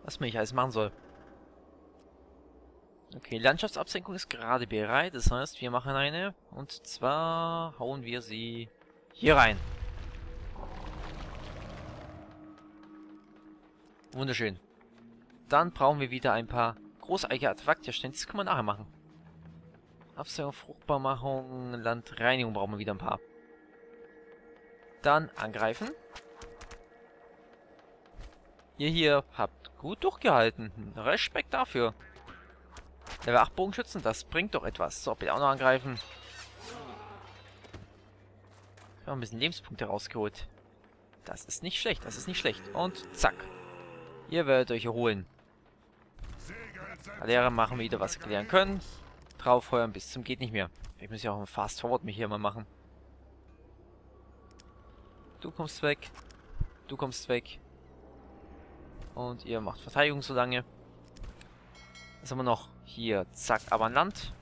was man hier alles machen soll. Okay, Landschaftsabsenkung ist gerade bereit. Das heißt, wir machen eine. Und zwar hauen wir sie hier rein. Wunderschön. Dann brauchen wir wieder ein paar großartige Artefakte herstellen. Das können wir nachher machen. Absenkung, Fruchtbarmachung, Landreinigung brauchen wir wieder ein paar. Dann angreifen. Ihr hier habt gut durchgehalten. Respekt dafür. Level 8 Bogenschützen, das bringt doch etwas. So, bitte auch noch angreifen. Ich habe ein bisschen Lebenspunkte rausgeholt. Das ist nicht schlecht, das ist nicht schlecht. Und zack. Ihr werdet euch erholen. Lehrer machen wieder, was sie klären können. Drauffeuern bis zum geht nicht mehr. Ich muss ja auch ein Fast Forward mich hier mal machen. Du kommst weg. Du kommst weg. Und ihr macht Verteidigung so lange. Was haben wir noch? Hier, zack, aber an Land.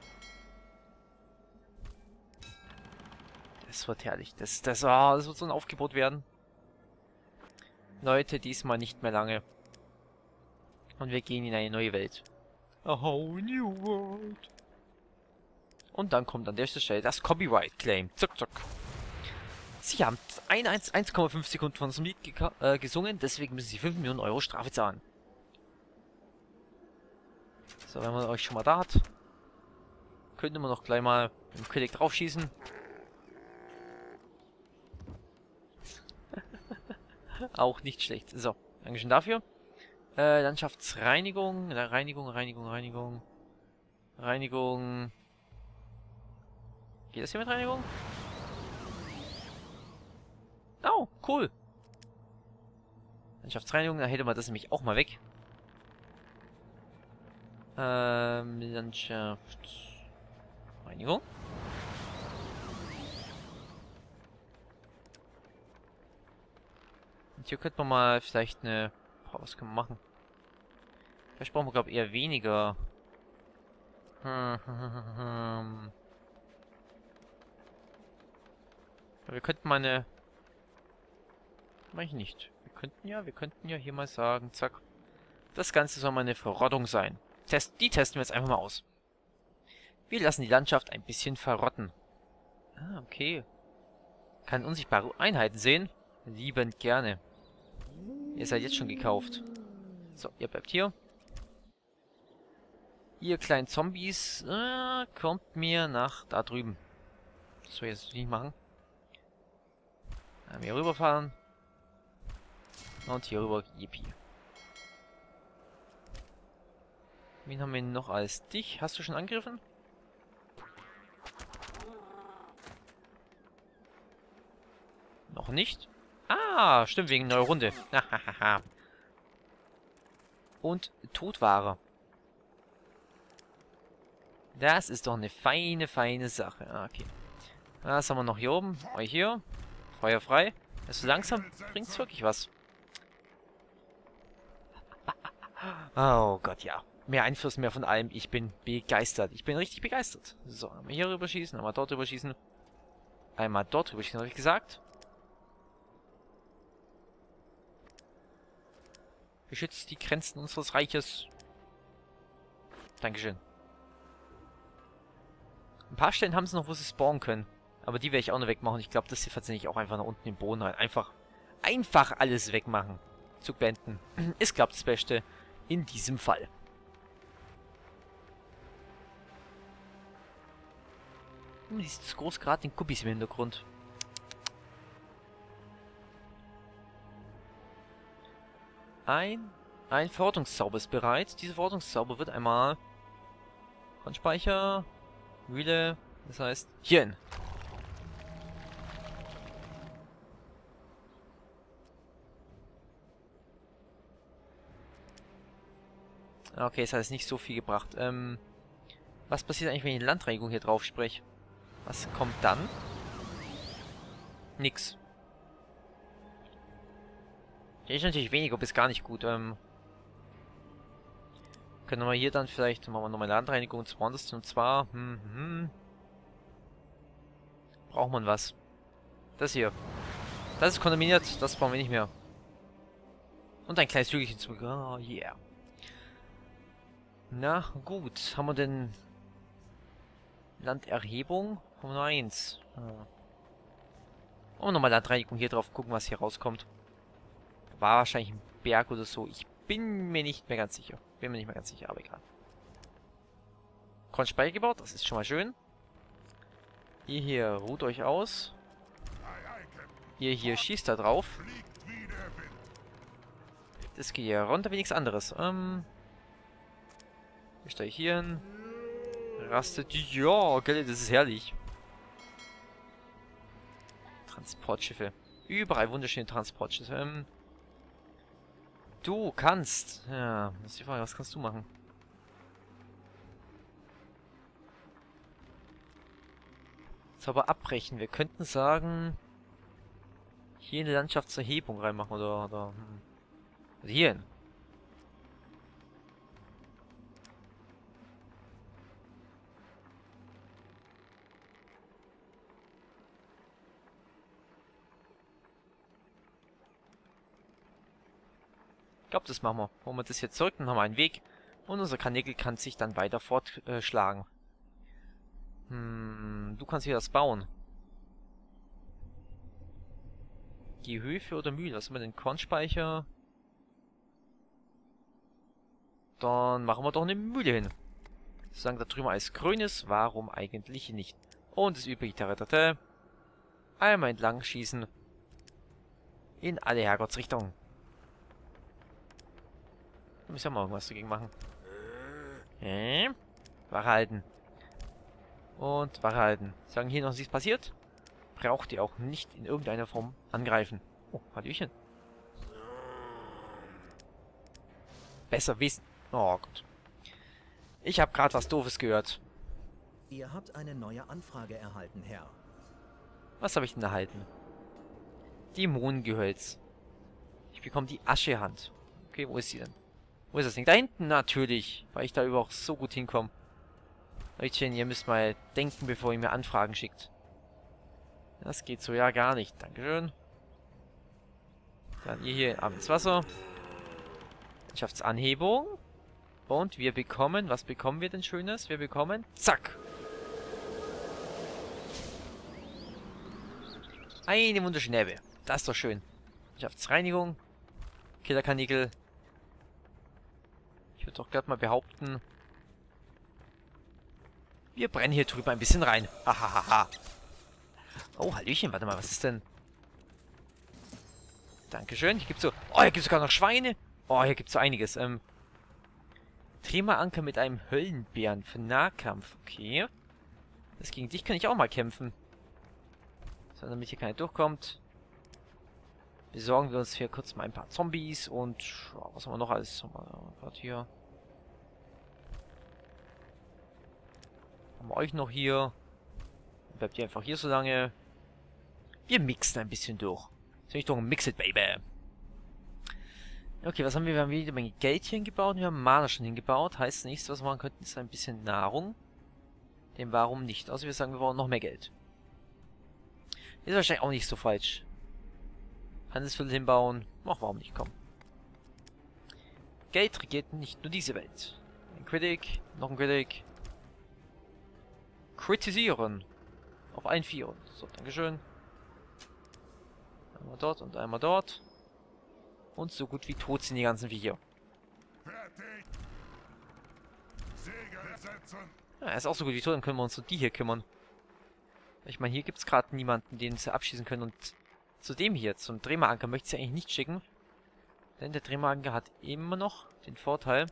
Das wird herrlich. Das wird so ein Aufgebot werden. Leute, diesmal nicht mehr lange. Und wir gehen in eine neue Welt. A whole new world. Und dann kommt an der Stelle das Copyright Claim. Zuck, zuck. Sie haben 1,5 Sekunden von unserem Lied gesungen, deswegen müssen Sie 5 Millionen Euro Strafe zahlen. So, wenn man euch schon mal da hat, könnte man noch gleich mal mit dem König draufschießen. Auch nicht schlecht. So, Dankeschön dafür. Landschaftsreinigung. Reinigung. Geht das hier mit Reinigung? Oh, cool. Landschaftsreinigung, da hätte man das nämlich auch mal weg. Landschaftsreinigung. Und hier könnte man mal vielleicht eine... Boah, was können wir machen? Vielleicht brauchen wir, glaube ich, eher weniger. Wir könnten mal eine... Mach ich nicht. Wir könnten ja hier mal sagen, zack. Das Ganze soll mal eine Verrottung sein. Die testen wir jetzt einfach mal aus. Wir lassen die Landschaft ein bisschen verrotten. Ah, okay. Kann unsichtbare Einheiten sehen. Liebend gerne. Ihr seid jetzt schon gekauft. So, ihr bleibt hier. Ihr kleinen Zombies, kommt mir nach da drüben. Das soll ich jetzt nicht machen. Hier rüberfahren. Und hier rüber, yippie. Wen haben wir noch als dich? Hast du schon angegriffen? Noch nicht? Ah, stimmt, wegen neuer Runde. Und Todware. Das ist doch eine feine Sache. Ah, okay. Was haben wir noch hier oben? Euch hier. Feuer frei. Also langsam bringt es wirklich was. Oh Gott, ja. Mehr Einfluss, mehr von allem. Ich bin begeistert. Ich bin richtig begeistert. So, einmal hier rüber schießen, einmal dort rüber schießen. Einmal dort rüber schießen, habe ich gesagt. Beschützt die Grenzen unseres Reiches. Dankeschön. Ein paar Stellen haben sie noch, wo sie spawnen können. Aber die werde ich auch noch wegmachen. Ich glaube, das hier tatsächlich auch einfach nach unten im Boden rein. Einfach alles wegmachen. Zug beenden. Ist, glaube ich, das Beste in diesem Fall. Dieses Großgrad, den Kuppis im Hintergrund. Ein Verortungszauber ist bereit. Dieser Verortungszauber wird einmal von Speicher, Mühle, das heißt hierhin. Okay, das hat jetzt nicht so viel gebracht. Was passiert eigentlich, wenn ich die Landreinigung hier drauf spreche? Was kommt dann? Nix. Hier ist natürlich weniger bis gar nicht gut. Können wir hier dann vielleicht... Machen wir nochmal Landreinigung und zwar... Braucht man was. Das hier. Das ist kontaminiert. Das brauchen wir nicht mehr. Und ein kleines Hügelchen zurück. Oh, yeah. Na, gut. Haben wir denn... Landerhebung? Haben wir nur eins. Und nochmal Landreinigung hier drauf. Gucken, was hier rauskommt. War wahrscheinlich ein Berg oder so. Ich bin mir nicht mehr ganz sicher. Aber egal. Kornspeicher gebaut. Das ist schon mal schön. Ihr hier ruht euch aus. Ihr hier schießt da drauf. Das geht ja runter wie nichts anderes. Wir steigen. Rastet. Ja, gell, das ist herrlich. Transportschiffe. Überall wunderschöne Transportschiffe. Du kannst. Ja, das ist die Frage, was kannst du machen? Jetzt aber abbrechen. Wir könnten sagen, hier eine Landschaftserhebung reinmachen oder hier hin. Ich glaube, das machen wir. Holen wir das hier zurück, dann haben wir einen Weg. Und unser Karnickel kann sich dann weiter fortschlagen. Du kannst hier das bauen. Gehöfe oder Mühle? Was haben wir denn? Kornspeicher? Dann machen wir doch eine Mühle hin. Sagen da drüben alles grün ist, warum eigentlich nicht? Und das übrige Taratata. Einmal entlang schießen. In alle Herrgottsrichtungen. Da müssen wir mal irgendwas dagegen machen. Wache halten. Und Wache halten. Sagen hier noch nichts passiert. Braucht ihr auch nicht in irgendeiner Form angreifen. Oh, Hallöchen. Besser wissen. Oh Gott. Ich habe gerade was Doofes gehört. Ihr habt eine neue Anfrage erhalten, Herr. Was habe ich denn erhalten? Dämonengehölz. Ich bekomme die Aschehand. Okay, wo ist sie denn? Wo ist das Ding? Da hinten natürlich. Weil ich da überhaupt so gut hinkomme. Leutchen, ihr müsst mal denken, bevor ihr mir Anfragen schickt. Das geht so ja gar nicht. Dankeschön. Dann ihr hier ab ins Wasser. Landschaftsanhebung. Und wir bekommen... Was bekommen wir denn Schönes? Wir bekommen... Zack! Eine wunderschöne Ebbe. Das ist doch schön. Landschaftsreinigung. Killerkanickel. Ich würde doch gerade mal behaupten... Wir brennen hier drüber ein bisschen rein. Hahaha. Oh, Hallöchen, warte mal, was ist denn? Dankeschön. Hier gibt's so... Oh, hier gibt's sogar noch Schweine. Oh, hier gibt's so einiges. Trima-Anker mit einem Höllenbären für Nahkampf. Okay. Das gegen dich kann ich auch mal kämpfen. So, damit hier keiner durchkommt. Besorgen wir uns hier kurz mal ein paar Zombies und... Oh, was haben wir noch alles? Gerade hier. Haben wir euch noch hier. Bleibt ihr einfach hier so lange. Wir mixen ein bisschen durch. Soll ich doch ein Mix-It, Baby. Okay, was haben wir? Wir haben wieder ein Geld hier hingebaut. Wir haben Mana schon hingebaut. Heißt, das nächste, was wir machen könnten, ist ein bisschen Nahrung. Denn warum nicht? Also wir sagen, wir brauchen noch mehr Geld. Ist wahrscheinlich auch nicht so falsch. Handelsviertel hinbauen. Ach, warum nicht? Komm. Geld regiert nicht nur diese Welt. Ein Critic. Noch ein Critic. Kritisieren. Auf allen Vieren. So, Dankeschön. Einmal dort und einmal dort. Und so gut wie tot sind die ganzen Viecher. Ja, er ist auch so gut wie tot, dann können wir uns um die hier kümmern. Ich meine, hier gibt es gerade niemanden, den sie abschießen können. Und zu dem hier, zum Drehmaanker, möchte ich sie eigentlich nicht schicken. Denn der Drehmaanker hat immer noch den Vorteil,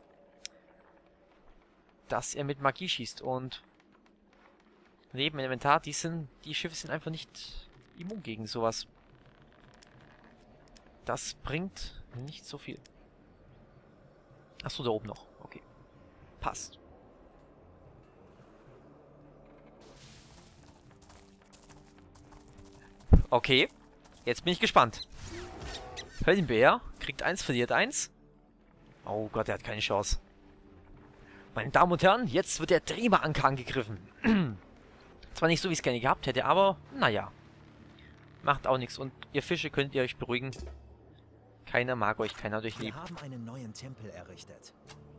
dass er mit Magie schießt. Und neben dem Inventar, die Schiffe sind einfach nicht immun gegen sowas. Das bringt nicht so viel. Achso, da oben noch. Okay. Passt. Okay. Jetzt bin ich gespannt. Höllenbär kriegt 1, verliert 1. Oh Gott, er hat keine Chance. Meine Damen und Herren, jetzt wird der Drehmaanker angegriffen. Zwar nicht so, wie ich es gerne gehabt hätte, aber naja. Macht auch nichts. Und ihr Fische könnt ihr euch beruhigen. Keiner mag euch, keiner hat euch Wir lieb. haben einen neuen Tempel errichtet.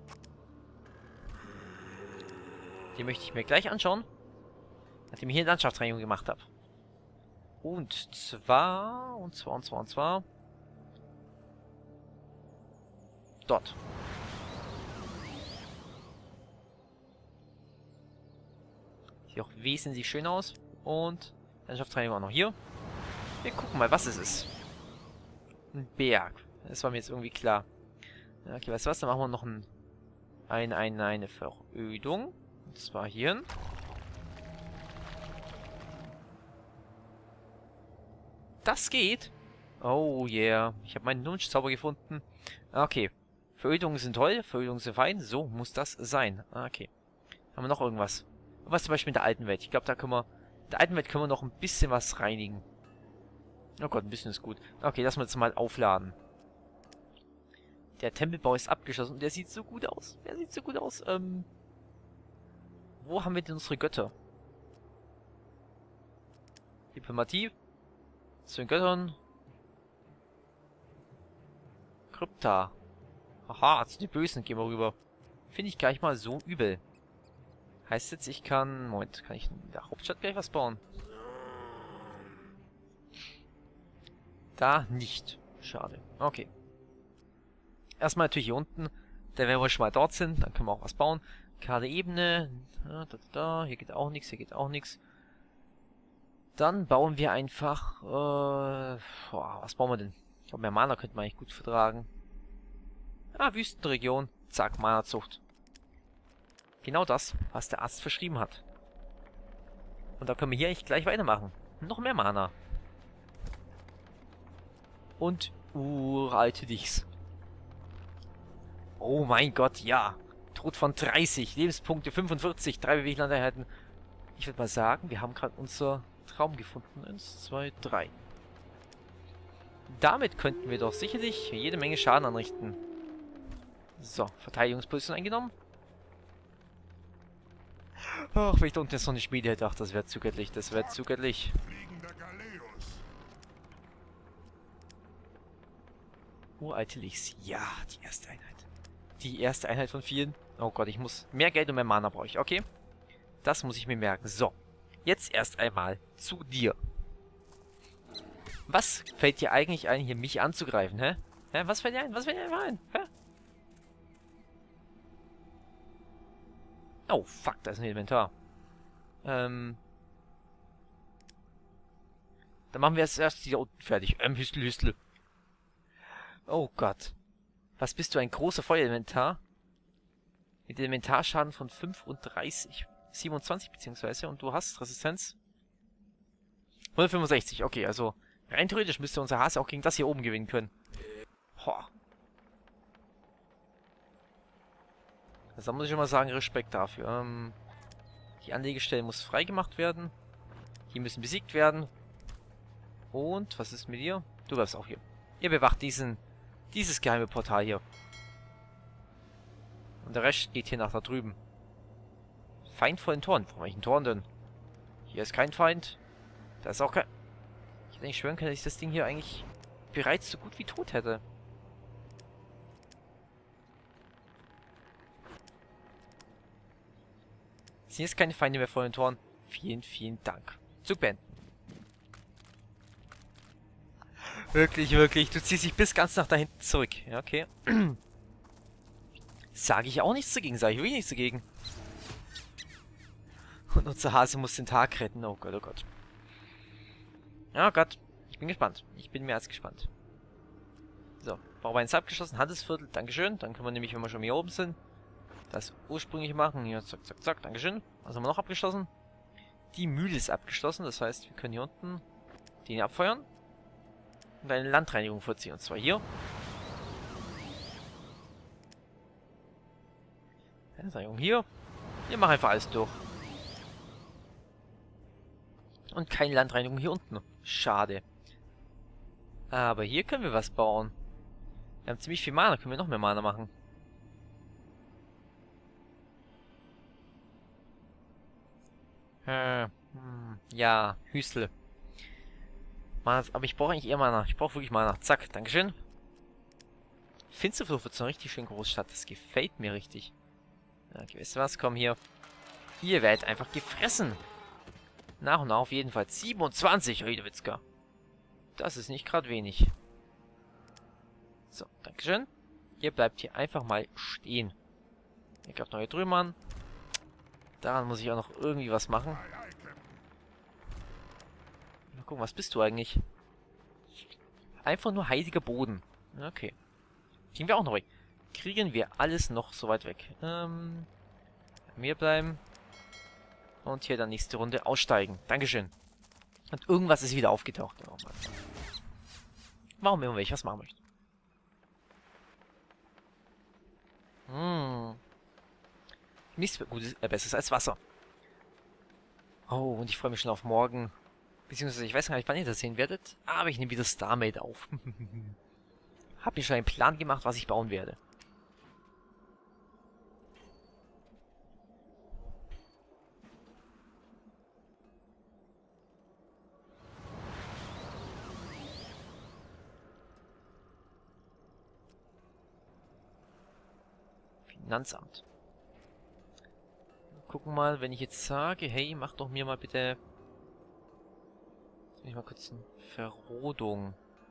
Den möchte ich mir gleich anschauen, nachdem ich hier Landschaftsreinigung gemacht habe. Und zwar... Dort. Sieht auch wesentlich schön aus. Und Landschaftsreinigung auch noch hier. Wir gucken mal, was es ist. Ein Berg. Das war mir jetzt irgendwie klar. Okay, weißt du was? Dann machen wir noch eine Verödung. Und zwar hier. Das geht. Oh yeah. Ich habe meinen Wunschzauber gefunden. Okay. Verödungen sind toll. Verödungen sind fein. So muss das sein. Okay. Haben wir noch irgendwas? Was zum Beispiel in der alten Welt? Ich glaube, da können wir... In der alten Welt können wir noch ein bisschen was reinigen. Oh Gott, ein bisschen ist gut. Okay, lassen wir jetzt mal aufladen. Der Tempelbau ist abgeschlossen und der sieht so gut aus. Der sieht so gut aus. Wo haben wir denn unsere Götter? Diplomatie. Zu den Göttern. Krypta. Aha, zu den Bösen gehen wir rüber. Finde ich gar nicht mal so übel. Heißt jetzt, ich kann... Moment, kann ich in der Hauptstadt gleich was bauen? Da nicht. Schade. Okay. Erstmal natürlich hier unten. Da wenn wir schon mal dort sind, dann können wir auch was bauen. Gerade Ebene. Hier geht auch nichts, hier geht auch nichts. Dann bauen wir einfach... was bauen wir denn? Ich glaube, mehr Mana könnte man eigentlich gut vertragen. Ah, Wüstenregion. Zack, Mana-Zucht. Genau das, was der Arzt verschrieben hat. Und da können wir hier eigentlich gleich weitermachen. Noch mehr Mana. Und uralte Dichs. Oh mein Gott, ja. Tod von 30, Lebenspunkte 45, 3 Bewegungseinheiten. Ich würde mal sagen, wir haben gerade unser Traum gefunden. 1, 2, 3. Damit könnten wir doch sicherlich jede Menge Schaden anrichten. So, Verteidigungsposition eingenommen. Ach, wenn ich da unten jetzt noch eine Schmiede hätte. Ach, das wäre zu göttlich. Das wäre zu göttlich. Uralte Lichs. Ja, die erste Einheit. Die erste Einheit von vielen. Oh Gott, ich muss... Mehr Geld und mehr Mana brauche ich. Okay. Das muss ich mir merken. So. Jetzt erst einmal zu dir. Was fällt dir eigentlich ein, hier mich anzugreifen, hä? Hä? Was fällt dir ein? Was fällt dir ein? Hä? Oh, fuck, da ist ein Inventar. Dann machen wir es erst hier unten fertig. Hüstel, Hüstel. Oh Gott. Was bist du, ein großer Feuerinventar? Mit Elementarschaden von 35. 27 beziehungsweise. Und du hast Resistenz 165. Okay, also rein theoretisch müsste unser Hase auch gegen das hier oben gewinnen können. Boah. Also da muss ich schon mal sagen, Respekt dafür. Die Anlegestelle muss freigemacht werden. Die müssen besiegt werden. Und, was ist mit dir? Du bleibst auch hier. Ihr bewacht dieses geheime Portal hier. Und der Rest geht hier nach da drüben. Feind vor den Toren. Vor welchen Toren denn? Hier ist kein Feind. Da ist auch kein... Ich hätte nicht schwören können, dass ich das Ding hier eigentlich bereits so gut wie tot hätte. Sind jetzt keine Feinde mehr vor den Toren. Vielen, vielen Dank. Zug beenden. Wirklich, wirklich. Du ziehst dich bis ganz nach da hinten zurück. Ja, okay. Sage ich auch nichts dagegen. Sage ich wirklich nichts dagegen. Und unser Hase muss den Tag retten. Oh Gott, oh Gott. Oh Gott. Ich bin gespannt. Ich bin mehr als gespannt. So. Bauwein ist abgeschlossen. Handelsviertel. Dankeschön. Dann können wir nämlich, wenn wir schon hier oben sind, das ursprüngliche machen. Hier, zack, zack, zack. Dankeschön. Was haben wir noch abgeschlossen? Die Mühle ist abgeschlossen. Das heißt, wir können hier unten den abfeuern. Und eine Landreinigung vorziehen. Und zwar hier. Landreinigung hier. Wir machen einfach alles durch. Und keine Landreinigung hier unten. Schade. Aber hier können wir was bauen. Wir haben ziemlich viel Mana. Können wir noch mehr Mana machen? Ja, Hüstel. Aber ich brauche eigentlich eher Mana. Ich brauche wirklich Mana. Zack, Dankeschön. Finsterflucht wird so eine richtig schön große Stadt. Das gefällt mir richtig. Okay, wisst ihr was? Komm hier. Ihr werdet einfach gefressen. Nach und nach auf jeden Fall. 27, Riedewitzka. Das ist nicht gerade wenig. So, dankeschön. Ihr bleibt hier einfach mal stehen. Ich glaube, neue drüben an. Daran muss ich auch noch irgendwie was machen. Mal gucken, was bist du eigentlich? Einfach nur heiliger Boden. Okay. Kriegen wir auch noch weg. Kriegen wir alles noch so weit weg. Mir bleiben. Und hier dann nächste Runde aussteigen. Dankeschön. Und irgendwas ist wieder aufgetaucht. Warum immer, wenn ich was machen möchte. Nichts Gutes, Besseres als Wasser. Oh, und ich freue mich schon auf morgen. Beziehungsweise, ich weiß gar nicht, wann ihr das sehen werdet. Aber ich nehme wieder StarMade auf. Hab mir schon einen Plan gemacht, was ich bauen werde. Finanzamt. Gucken mal, wenn ich jetzt sage, hey, mach doch mir mal bitte... Jetzt will ich mal kurz eine Verrodung.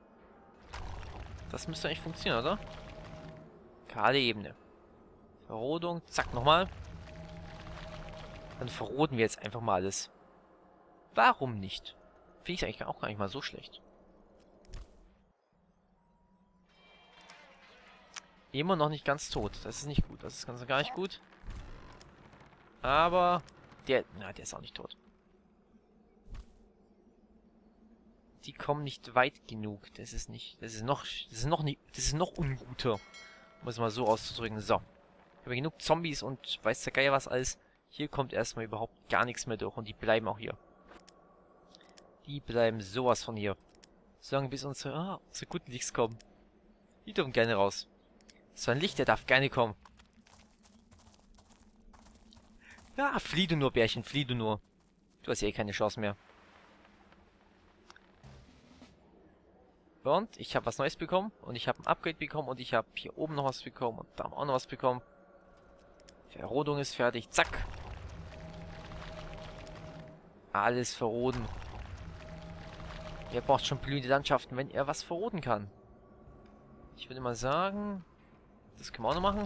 Das müsste eigentlich funktionieren, oder? Kahle Ebene. Verrodung, zack, nochmal. Dann verroden wir jetzt einfach mal alles. Warum nicht? Finde ich eigentlich auch gar nicht mal so schlecht. Immer noch nicht ganz tot. Das ist nicht gut. Das ist ganz gar nicht gut. Aber der ist auch nicht tot. Die kommen nicht weit genug. Das ist noch unguter. Um es mal so auszudrücken. So. Ich habe genug Zombies und weiß der Geier was alles. Hier kommt erstmal überhaupt gar nichts mehr durch. Und die bleiben auch hier. Die bleiben sowas von hier. Solange bis unsere guten Lichts kommen. Die dürfen gerne raus. So ein Licht, der darf gerne kommen. Ja, flieh du nur, Bärchen, flieh du nur. Du hast ja eh keine Chance mehr. Und ich habe was Neues bekommen. Und ich habe ein Upgrade bekommen. Und ich habe hier oben noch was bekommen. Und da haben wir auch noch was bekommen. Verrodung ist fertig. Zack. Alles verroden. Ihr braucht schon blühende Landschaften, wenn er was verroden kann. Ich würde mal sagen... Das können wir auch noch machen.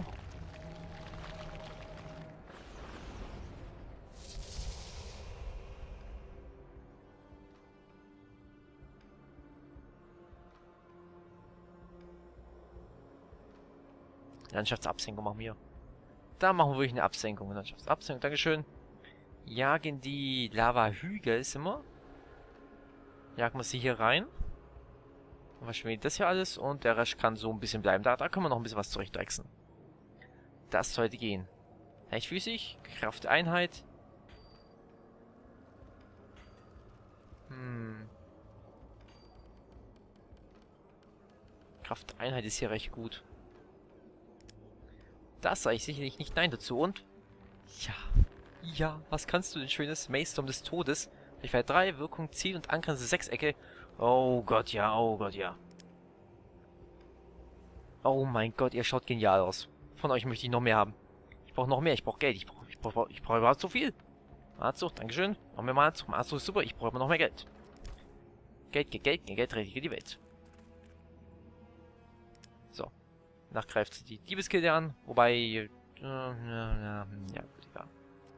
Landschaftsabsenkung machen wir. Da machen wir wirklich eine Absenkung. Landschaftsabsenkung, Dankeschön. Jagen die Lava-Hügel immer. Jagen wir sie hier rein. Dann verschwindet das hier alles und der Rest kann so ein bisschen bleiben. Da können wir noch ein bisschen was zurechtdrechseln. Das sollte gehen. Leicht physisch, Kraft der Einheit. Kraft der Einheit ist hier recht gut. Das sage ich sicherlich nicht nein dazu. Und ja, was kannst du denn schönes? Maelstrom des Todes. Reichweite 3, Wirkung, Ziel und Angrenze 6-Ecke. Oh Gott, ja, oh Gott, ja. Oh mein Gott, ihr schaut genial aus. Von euch möchte ich noch mehr haben. Ich brauche noch mehr, ich brauche Geld. Ich brauche überhaupt so viel. Anzug, Dankeschön. Machen wir mal Anzug. Anzug ist super, ich brauche immer noch mehr Geld. Geld rettet die Welt. So. Danach greift sie die Diebeskilde an. Wobei... ja, gut, egal.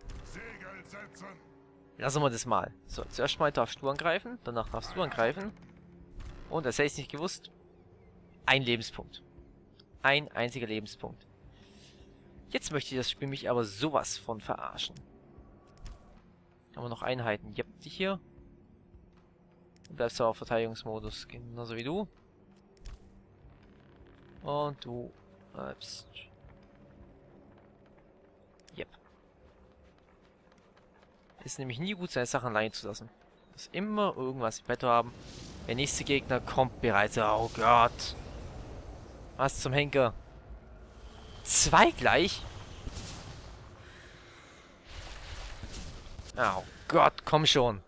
Lassen wir das mal. So, zuerst mal darfst du angreifen. Danach darfst du angreifen. Und, das hätte ich nicht gewusst. Ein Lebenspunkt. Ein einziger Lebenspunkt. Jetzt möchte ich das Spiel mich aber sowas von verarschen. Haben wir noch Einheiten. Ihr habt dich hier. Du bleibst aber auf Verteidigungsmodus. Genauso wie du. Und du bleibst. Yep. Ist nämlich nie gut, seine Sachen allein zu lassen. Muss immer irgendwas im Bett haben. Der nächste Gegner kommt bereits. Oh Gott. Was zum Henker? 2 gleich? Oh Gott, komm schon.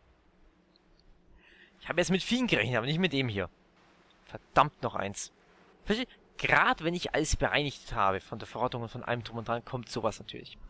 Ich habe jetzt mit vielen gerechnet, aber nicht mit dem hier. Verdammt, noch eins. Gerade wenn ich alles bereinigt habe von der Verrottung und von allem drum und dran, kommt sowas natürlich.